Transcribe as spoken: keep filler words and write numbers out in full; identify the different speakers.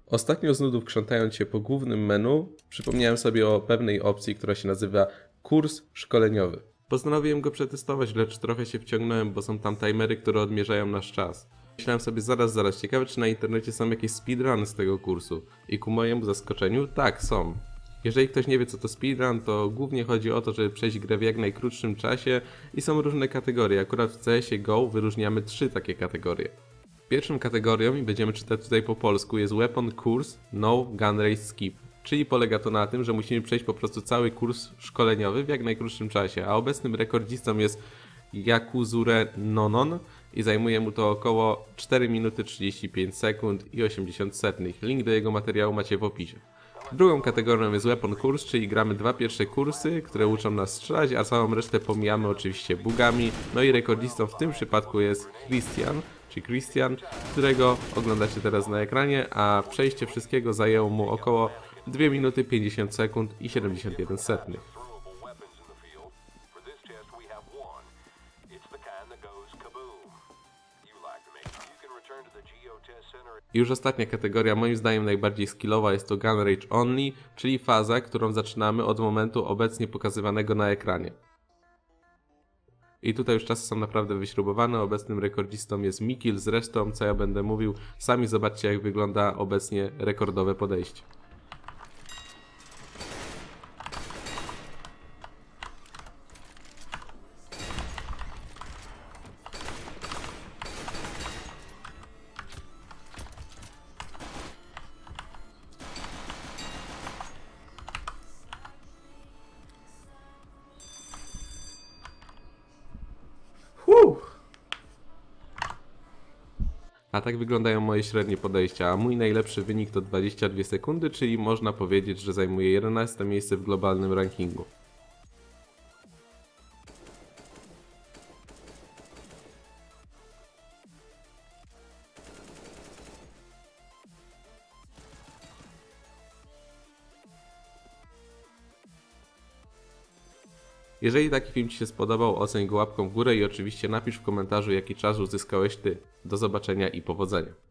Speaker 1: Ostatnio z nudów krzątając się po głównym menu, przypomniałem sobie o pewnej opcji, która się nazywa kurs szkoleniowy. Postanowiłem go przetestować, lecz trochę się wciągnąłem, bo są tam timery, które odmierzają nasz czas. Myślałem sobie zaraz, zaraz, ciekawe czy na internecie są jakieś speedruny z tego kursu. I ku mojemu zaskoczeniu, tak, są. Jeżeli ktoś nie wie co to speedrun, to głównie chodzi o to, żeby przejść grę w jak najkrótszym czasie i są różne kategorie. Akurat w C S Go wyróżniamy trzy takie kategorie. Pierwszą kategorią, i będziemy czytać tutaj po polsku, jest Weapon Course No Gun Race Skip. Czyli polega to na tym, że musimy przejść po prostu cały kurs szkoleniowy w jak najkrótszym czasie, a obecnym rekordzistą jest Yakuzure Nonon i zajmuje mu to około cztery minuty trzydzieści pięć sekund i osiemdziesiąt setnych. Link do jego materiału macie w opisie. Drugą kategorią jest Weapon Course, czyli gramy dwa pierwsze kursy, które uczą nas strzelać, a całą resztę pomijamy oczywiście bugami. No i rekordzistą w tym przypadku jest Christian, czy Christian, którego oglądacie teraz na ekranie, a przejście wszystkiego zajęło mu około dwie minuty pięćdziesiąt sekund i siedemdziesiąt jeden setnych. I już ostatnia kategoria, moim zdaniem najbardziej skillowa, jest to Gun Rage Only, czyli faza, którą zaczynamy od momentu obecnie pokazywanego na ekranie. I tutaj już czasy są naprawdę wyśrubowane, obecnym rekordzistą jest Mikil, zresztą co ja będę mówił, sami zobaczcie jak wygląda obecnie rekordowe podejście. A tak wyglądają moje średnie podejścia, a mój najlepszy wynik to dwadzieścia dwie sekundy, czyli można powiedzieć, że zajmuję jedenaste miejsce w globalnym rankingu. Jeżeli taki film Ci się spodobał, oceń go łapką w górę i oczywiście napisz w komentarzu jaki czas uzyskałeś Ty. Do zobaczenia i powodzenia.